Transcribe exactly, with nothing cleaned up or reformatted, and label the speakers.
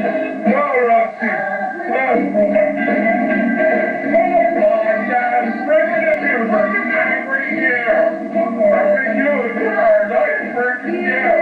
Speaker 1: Well, Roxy, well, podcast, bringing the music, angry year. I think you are nice freaking year.